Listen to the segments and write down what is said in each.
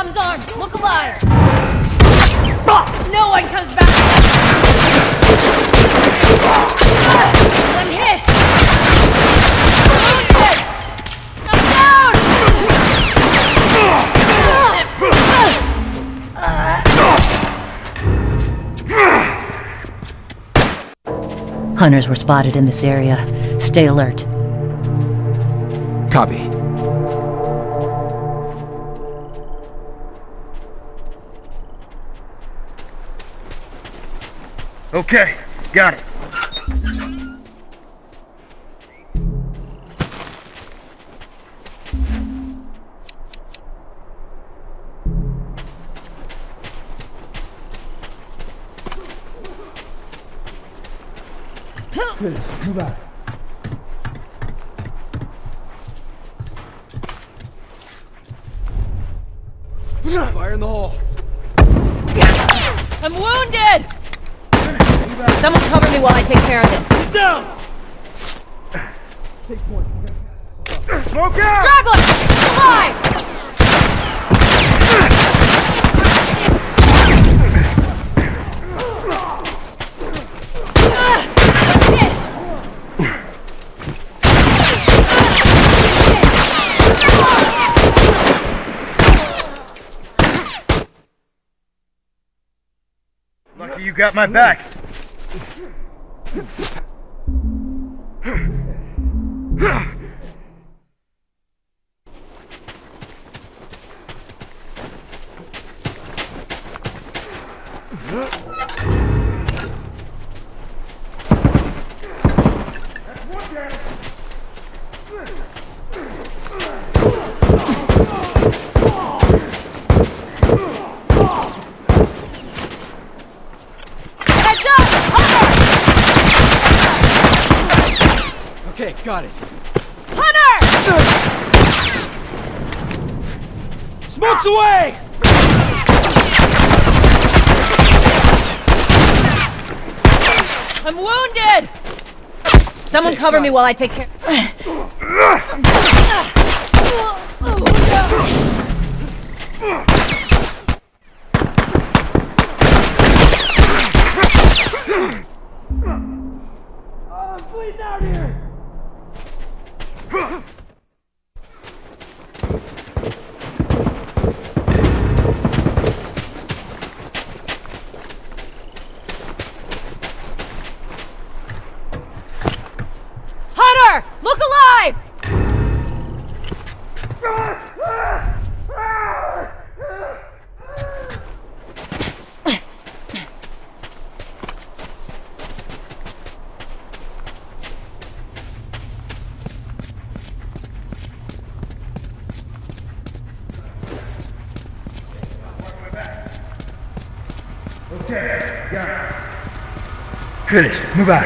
Bomb's armed! Look alive! No one comes back! I'm hit! Wounded! I'm down! Hunters were spotted in this area. Stay alert. Copy. Okay, got it. Move out. Fire in the hole. I'm wounded! Someone cover me while I take care of this. Get down! Take point. Smoke out! Straggler! Alive! Lucky you got my back. Okay, got it. Hunter! Smoke's away! I'm wounded! Someone cover me while I take care. Please out here! Hunter! Look alive! Okay, got it. Finish. Move out.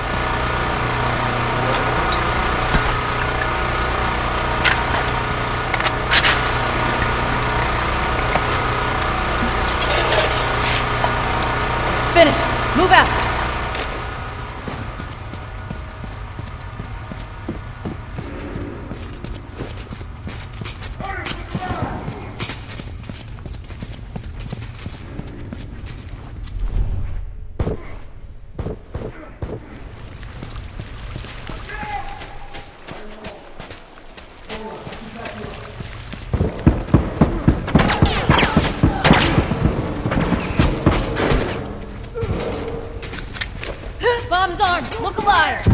Finish. Move out. Bomb's armed! Look alive!